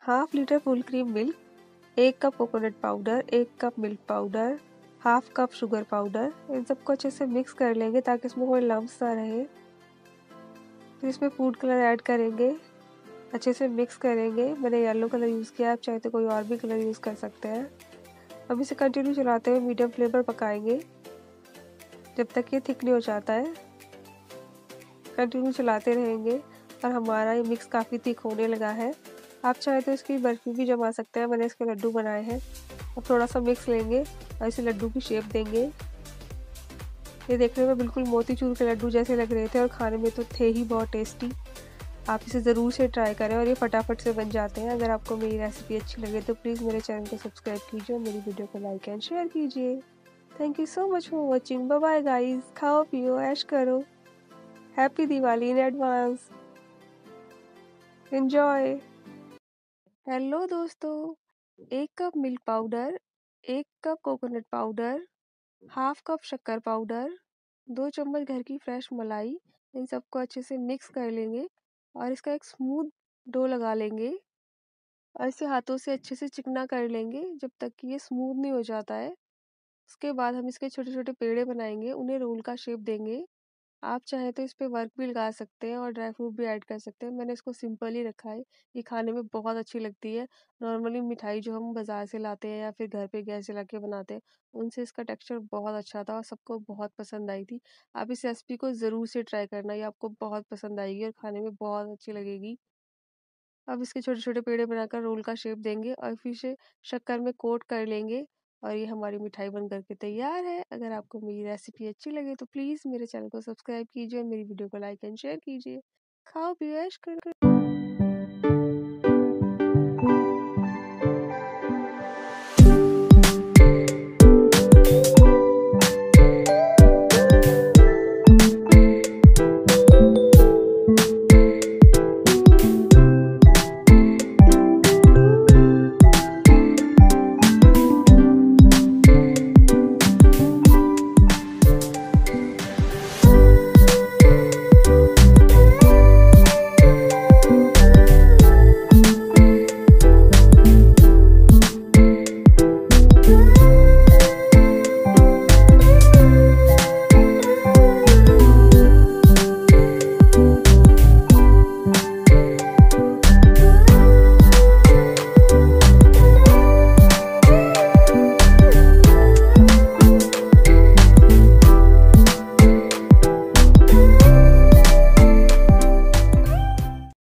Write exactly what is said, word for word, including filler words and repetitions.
Half litre full cream milk, एक cup coconut powder, एक cup milk powder, half cup sugar powder. इन सबको अच्छे से मिक्स कर लेंगे ताकि इसमें कोई लम्स ना रहे। फिर इसमें फूड कलर ऐड करेंगे, अच्छे से मिक्स करेंगे। मैंने येलो कलर यूज़ किया, आप चाहे तो कोई और भी कलर यूज़ कर सकते हैं। अब इसे कंटिन्यू चलाते हुए मीडियम फ्लेम पर पकाएंगे जब तक ये थिक नहीं हो जाता है। कंटिन्यू चलाते रहेंगे और हमारा ये मिक्स काफ़ी थिक होने लगा है। आप चाहे तो इसकी बर्फी भी जमा सकते हैं, मैंने इसके लड्डू बनाए हैं। अब थोड़ा सा मिक्स लेंगे और इसे लड्डू की शेप देंगे। ये देखने में बिल्कुल मोतीचूर के लड्डू जैसे लग रहे थे और खाने में तो थे ही बहुत टेस्टी। आप इसे ज़रूर से ट्राई करें और ये फटाफट से बन जाते हैं। अगर आपको मेरी रेसिपी अच्छी लगे तो प्लीज़ मेरे चैनल को सब्सक्राइब कीजिए और मेरी वीडियो को लाइक एंड शेयर कीजिए। Thank you so much for watching. Bye bye guys. खाओ पियो ऐश करो। Happy Diwali in advance. Enjoy. Hello दोस्तों, एक कप मिल्क पाउडर, एक cup coconut powder, half cup शक्कर पाउडर, दो चम्मच घर की फ्रेश मलाई। इन सबको अच्छे से मिक्स कर लेंगे और इसका एक स्मूथ डो लगा लेंगे और इसे हाथों से अच्छे से चिकना कर लेंगे जब तक कि ये स्मूथ नहीं हो जाता है। उसके बाद हम इसके छोटे छोटे पेड़े बनाएंगे, उन्हें रोल का शेप देंगे। आप चाहें तो इस पे वर्क भी लगा सकते हैं और ड्राई फ्रूट भी ऐड कर सकते हैं। मैंने इसको सिंपल ही रखा है, ये खाने में बहुत अच्छी लगती है। नॉर्मली मिठाई जो हम बाजार से लाते हैं या फिर घर पे गैस जला के बनाते हैं, उनसे इसका टेक्सचर बहुत अच्छा था और सबको बहुत पसंद आई थी। आप इस रेसिपी को ज़रूर से ट्राई करना, ये आपको बहुत पसंद आएगी और खाने में बहुत अच्छी लगेगी। अब इसके छोटे छोटे पेड़े बनाकर रोल का शेप देंगे और फिर इसे शक्कर में कोट कर लेंगे और ये हमारी मिठाई बन करके तैयार है। अगर आपको मेरी रेसिपी अच्छी लगे तो प्लीज़ मेरे चैनल को सब्सक्राइब कीजिए और मेरी वीडियो को लाइक एंड शेयर कीजिए। खाओ पियो ऐश करो।